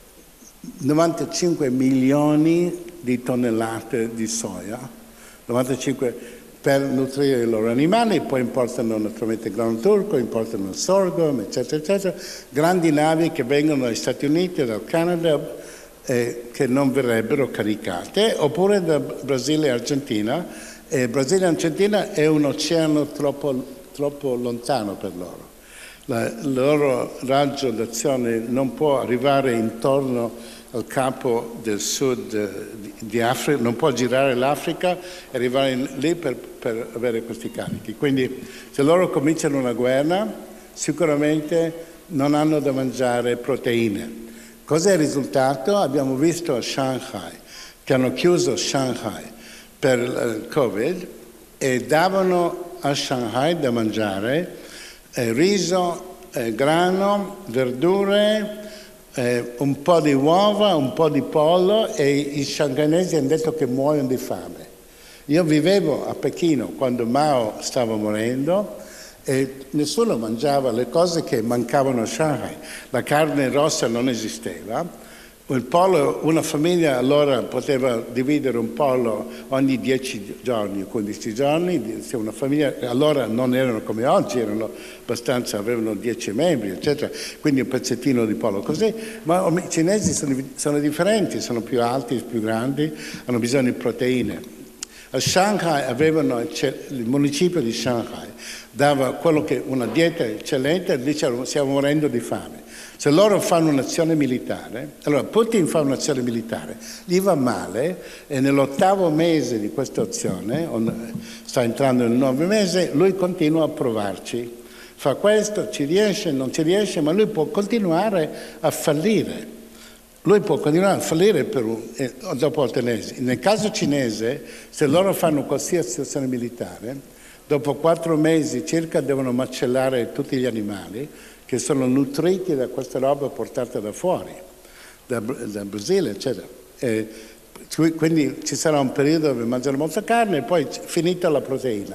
novantacinque milioni di tonnellate di soia, novantacinque per nutrire i loro animali, poi importano naturalmente grano turco, importano il sorghum, eccetera, eccetera. Grandi navi che vengono dagli Stati Uniti, dal Canada, eh, che non verrebbero caricate, oppure da Brasile e Argentina. E Brasile e Argentina è un oceano troppo, troppo lontano per loro. La, il loro raggio d'azione non può arrivare intorno al capo del sud di, di Africa, non può girare l'Africa e arrivare in, lì per, per avere questi carichi. Quindi se loro cominciano una guerra, sicuramente non hanno da mangiare proteine. Cos'è il risultato? Abbiamo visto a Shanghai, che hanno chiuso Shanghai per il Covid e davano a Shanghai da mangiare Eh, riso, eh, grano, verdure, eh, un po' di uova, un po' di pollo e i shanghainesi hanno detto che muoiono di fame. Io vivevo a Pechino quando Mao stava morendo e nessuno mangiava le cose che mancavano a Shanghai. La carne rossa non esisteva. Il pollo, una famiglia allora poteva dividere un pollo ogni dieci giorni, quindici giorni, se una famiglia, allora non erano come oggi, erano abbastanza, avevano dieci membri, eccetera, quindi un pezzettino di pollo così, ma i cinesi sono, sono differenti, sono più alti, più grandi, hanno bisogno di proteine. A Shanghai avevano, il municipio di Shanghai dava quello che una dieta eccellente e dicevano stiamo morendo di fame. Se loro fanno un'azione militare, allora Putin fa un'azione militare, gli va male e nell'ottavo mese di questa azione, sta entrando nel nove mese, lui continua a provarci. Fa questo, ci riesce, non ci riesce, ma lui può continuare a fallire. Lui può continuare a fallire per un, eh, dopo ottenere. Nel caso cinese, se loro fanno qualsiasi azione militare, dopo quattro mesi circa devono macellare tutti gli animali che sono nutriti da questa roba portata da fuori, da, da Brasile, eccetera. E quindi ci sarà un periodo dove mangiano molta carne e poi finita la proteina.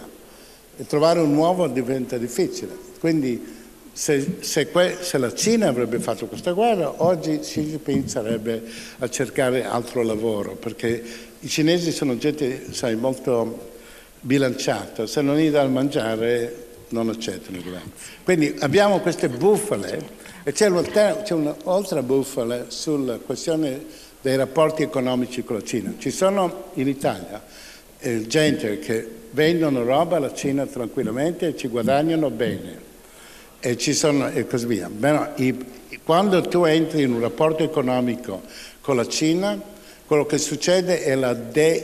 E trovare un uovo diventa difficile. Quindi se, se, que, se la Cina avrebbe fatto questa guerra, oggi Xi Jinping sarebbe a cercare altro lavoro, perché i cinesi sono gente, sai, molto bilanciata. Se non gli dà da mangiare non accettano il governo. Quindi abbiamo queste bufale e c'è un'altra bufala sulla questione dei rapporti economici con la Cina. Ci sono in Italia eh, gente che vendono roba alla Cina tranquillamente e ci guadagnano bene e, ci sono, e così via. Però, i, quando tu entri in un rapporto economico con la Cina, quello che succede è la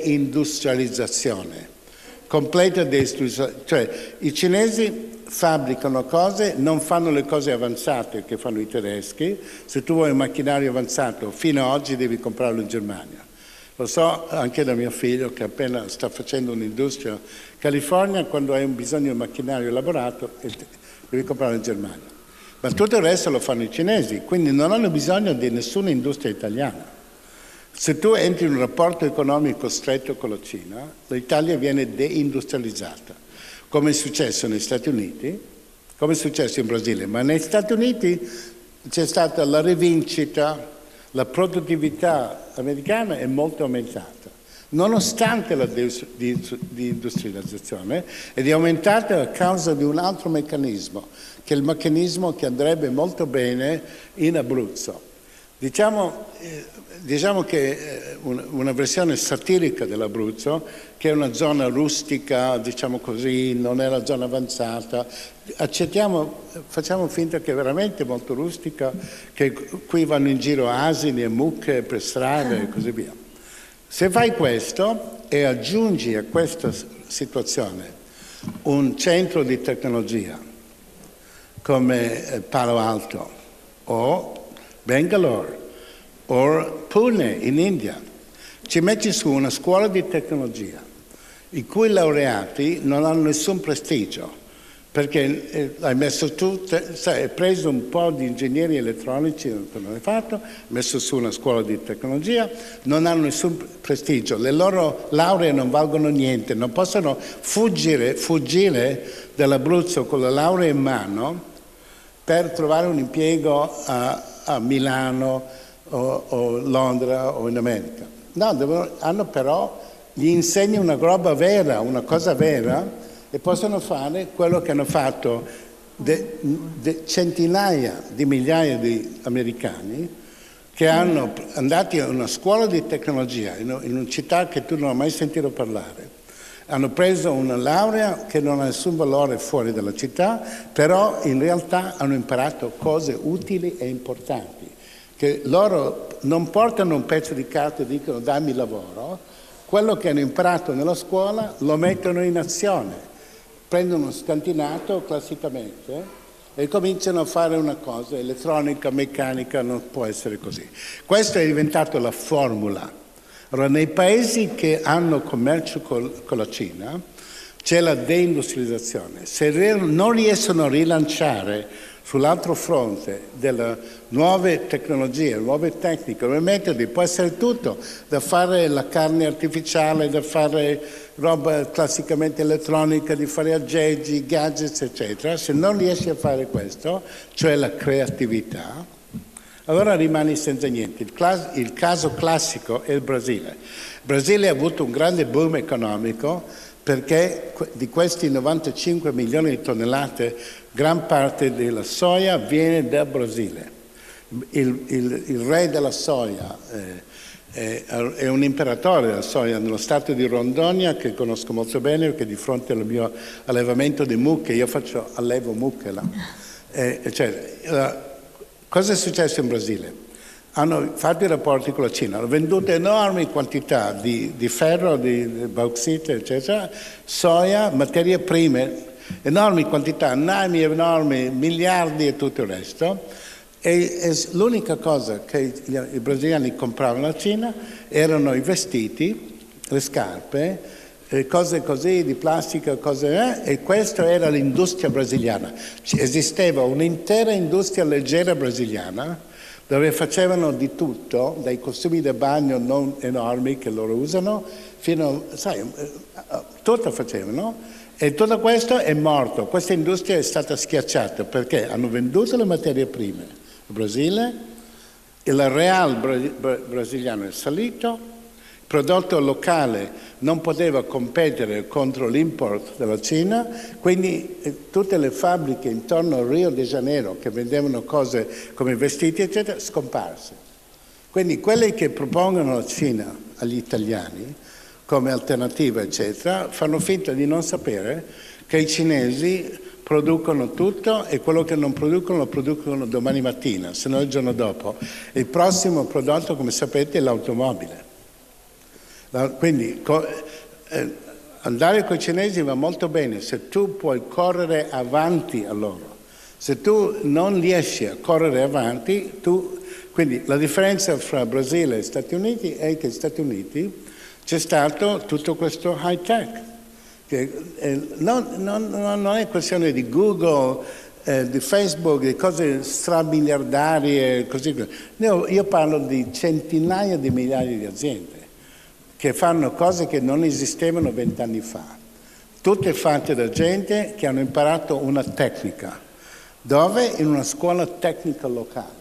deindustrializzazione. Completa deistruzione, cioè i cinesi fabbricano cose, non fanno le cose avanzate che fanno i tedeschi. Se tu vuoi un macchinario avanzato, fino ad oggi devi comprarlo in Germania. Lo so anche da mio figlio che appena sta facendo un'industria in California, quando hai un bisogno di un macchinario elaborato, devi comprarlo in Germania. Ma tutto il resto lo fanno i cinesi, quindi non hanno bisogno di nessuna industria italiana. Se tu entri in un rapporto economico stretto con la Cina, l'Italia viene deindustrializzata, come è successo negli Stati Uniti, come è successo in Brasile, ma negli Stati Uniti c'è stata la rivincita, la produttività americana è molto aumentata, nonostante la deindustrializzazione, ed è aumentata a causa di un altro meccanismo, che è il meccanismo che andrebbe molto bene in Abruzzo. Diciamo, eh, diciamo che eh, una, una versione satirica dell'Abruzzo, che è una zona rustica, diciamo così, non è la zona avanzata, accettiamo, facciamo finta che è veramente molto rustica, che qui vanno in giro asini e mucche per strade e così via. Se fai questo e aggiungi a questa situazione un centro di tecnologia come Palo Alto o Bangalore o Pune in India, ci metti su una scuola di tecnologia i cui laureati non hanno nessun prestigio, perché eh, hai messo tu, te, sai, hai preso un po' di ingegneri elettronici, non l'hai fatto, hai messo su una scuola di tecnologia, non hanno nessun prestigio, le loro lauree non valgono niente, non possono fuggire, fuggire dall'Abruzzo con la laurea in mano per trovare un impiego a a Milano o, o Londra o in America. No, devono, hanno però, gli insegni una roba vera, una cosa vera, e possono fare quello che hanno fatto de, de centinaia di migliaia di americani che hanno andati a una scuola di tecnologia in, in una città che tu non hai mai sentito parlare. Hanno preso una laurea che non ha nessun valore fuori dalla città, però in realtà hanno imparato cose utili e importanti, che loro non portano un pezzo di carta e dicono dammi lavoro, quello che hanno imparato nella scuola lo mettono in azione, prendono uno scantinato classicamente e cominciano a fare una cosa, elettronica, meccanica, non può essere così. Questa è diventata la formula. Allora, nei paesi che hanno commercio col, con la Cina c'è la deindustrializzazione. Se non riescono a rilanciare sull'altro fronte delle nuove tecnologie, nuove tecniche, nuovi metodi, può essere tutto, da fare la carne artificiale, da fare roba classicamente elettronica, di fare aggeggi, gadgets, eccetera. Se non riesci a fare questo, cioè la creatività, allora rimani senza niente. Il, clas- il caso classico è il Brasile. Il Brasile ha avuto un grande boom economico perché di questi novantacinque milioni di tonnellate, gran parte della soia viene dal Brasile. Il, il, il re della soia eh, è, è un imperatore della soia nello stato di Rondônia, che conosco molto bene perché di fronte al mio allevamento di mucche, io faccio allevo mucche là. Eh, cioè, cosa è successo in Brasile? Hanno fatto i rapporti con la Cina, hanno venduto enormi quantità di, di ferro, di, di bauxite, eccetera, soia, materie prime, enormi quantità, nami enormi, miliardi e tutto il resto. E, e l'unica cosa che i, i brasiliani compravano alla Cina erano i vestiti, le scarpe, eh, cose così di plastica, cose, eh, e questa era l'industria brasiliana. Esisteva un'intera industria leggera brasiliana dove facevano di tutto, dai costumi da bagno non enormi che loro usano, fino, sai, tutto facevano, e tutto questo è morto. Questa industria è stata schiacciata perché hanno venduto le materie prime al Brasile, il real bra- brasiliano è salito, il prodotto locale non poteva competere contro l'import della Cina, quindi eh, tutte le fabbriche intorno a Rio de Janeiro che vendevano cose come vestiti, eccetera, scomparse. Quindi quelli che propongono la Cina agli italiani come alternativa, eccetera, fanno finta di non sapere che i cinesi producono tutto e quello che non producono lo producono domani mattina, se no il giorno dopo. Il prossimo prodotto, come sapete, è l'automobile. Quindi eh, andare con i cinesi va molto bene se tu puoi correre avanti a loro. Se tu non riesci a correre avanti, tu... Quindi la differenza fra Brasile e Stati Uniti è che negli Stati Uniti c'è stato tutto questo high tech. Che, eh, non, non, non è questione di Google, eh, di Facebook, di cose stramiliardarie, così. No, io parlo di centinaia di migliaia di aziende che fanno cose che non esistevano vent'anni fa, tutte fatte da gente che hanno imparato una tecnica. Dove? In una scuola tecnica locale.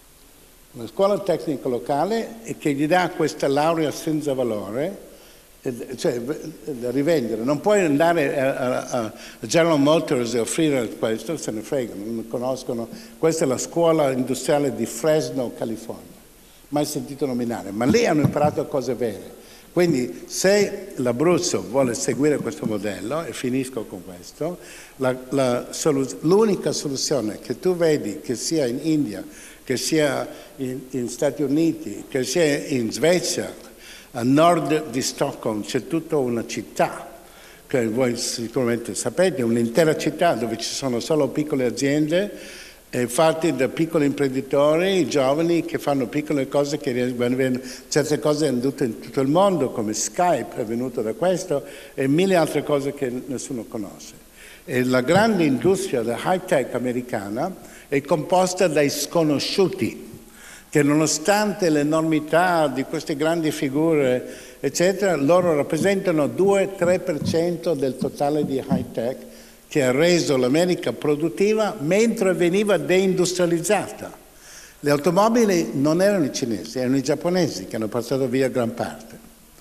Una scuola tecnica locale che gli dà questa laurea senza valore, cioè da rivendere. Non puoi andare a, a, a General Motors e offrire questo, se ne fregano, non conoscono. Questa è la scuola industriale di Fresno, California. Mai sentito nominare, ma lì hanno imparato cose vere. Quindi se l'Abruzzo vuole seguire questo modello, e finisco con questo, la, la soluz- l'unica soluzione che tu vedi, che sia in India, che sia in, in Stati Uniti, che sia in Svezia, a nord di Stockholm c'è tutta una città, che voi sicuramente sapete, un'intera città dove ci sono solo piccole aziende, Eh, fatti da piccoli imprenditori, giovani che fanno piccole cose, che certe cose hanno venduto in tutto il mondo, come Skype è venuto da questo, e mille altre cose che nessuno conosce. E la grande industria della high tech americana è composta dai sconosciuti, che nonostante l'enormità di queste grandi figure, eccetera, loro rappresentano due tre per cento del totale di high tech, che ha reso l'America produttiva mentre veniva deindustrializzata. Le automobili non erano i cinesi, erano i giapponesi che hanno portato via gran parte.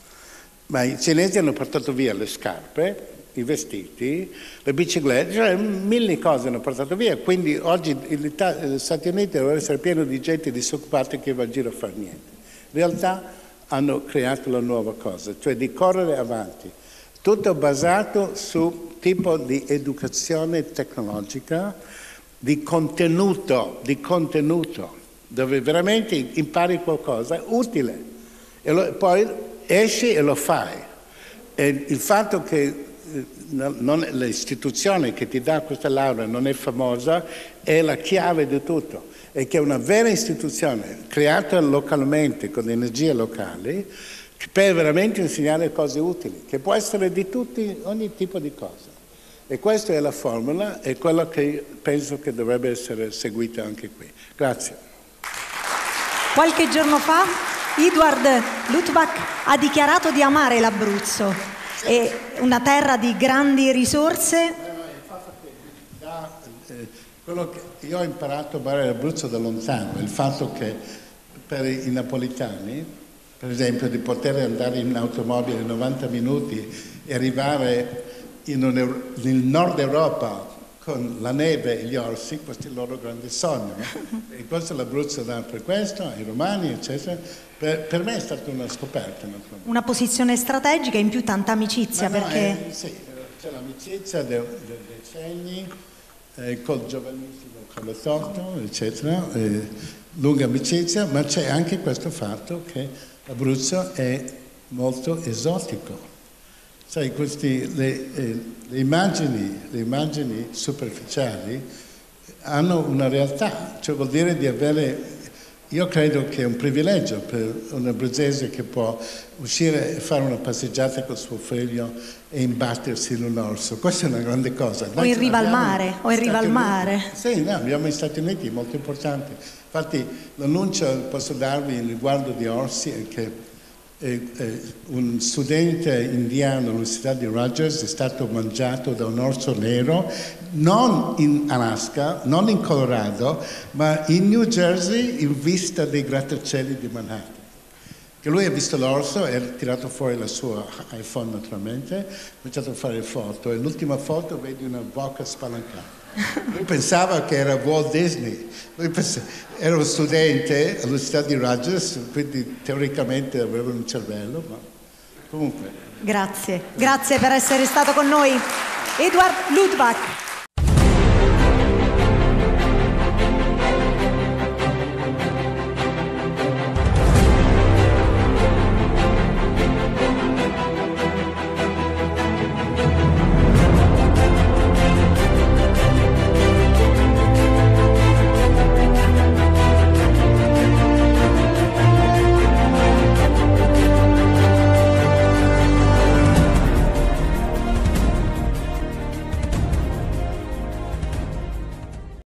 Ma i cinesi hanno portato via le scarpe, i vestiti, le biciclette, cioè mille cose hanno portato via. Quindi oggi gli Stati Uniti dovrebbero essere pieno di gente disoccupata che va in giro a fare niente. In realtà hanno creato la nuova cosa, cioè di correre avanti. Tutto basato su tipo di educazione tecnologica, di contenuto, di contenuto, dove veramente impari qualcosa utile e lo, poi esci e lo fai. E il fatto che non, l'istituzione che ti dà questa laurea non è famosa è la chiave di tutto, è che una vera istituzione creata localmente con energie locali per veramente insegnare cose utili, che può essere di tutti, ogni tipo di cosa. E questa è la formula, è quello che penso che dovrebbe essere seguita anche qui. Grazie. Qualche giorno fa Eduard Luttwak ha dichiarato di amare l'Abruzzo, è una terra di grandi risorse. Quello che io ho imparato a amare l'Abruzzo da lontano, il fatto che per i napolitani, per esempio, di poter andare in automobile novanta minuti e arrivare in un, nel nord Europa con la neve e gli orsi, questo è il loro grande sogno. No? E questo l'Abruzzo dà per questo, ai romani, eccetera. Per, per me è stata una scoperta. Una posizione strategica e in più tanta amicizia, Ma no, perché... È, sì, c'è l'amicizia dei de, de segni, eh, col giovanissimo Carlo Torto, eccetera, eh, lunga amicizia, ma c'è anche questo fatto che l'Abruzzo è molto esotico. Sai, questi, le, eh, le, immagini, le immagini superficiali hanno una realtà, cioè vuol dire di avere, io credo che è un privilegio per un abruzzese che può uscire e fare una passeggiata col suo figlio e imbattersi in un orso, questa è una grande cosa. O in riva al mare, o in riva al mare. Sì, no, abbiamo gli Stati Uniti, è molto importante. Infatti l'annuncio che posso darvi in riguardo di orsi è che Eh, eh, un studente indiano all'Università di Rutgers è stato mangiato da un orso nero, non in Alaska, non in Colorado, ma in New Jersey in vista dei grattacieli di Manhattan. Che lui ha visto l'orso e ha tirato fuori la sua iPhone naturalmente, ha cominciato a fare foto e l'ultima foto vedi una bocca spalancata. Lui pensava che era Walt Disney, lui pensava, era un studente all'Università di Rutgers, quindi teoricamente aveva un cervello, ma comunque. Grazie, grazie per essere stato con noi. Eduard Luttwak.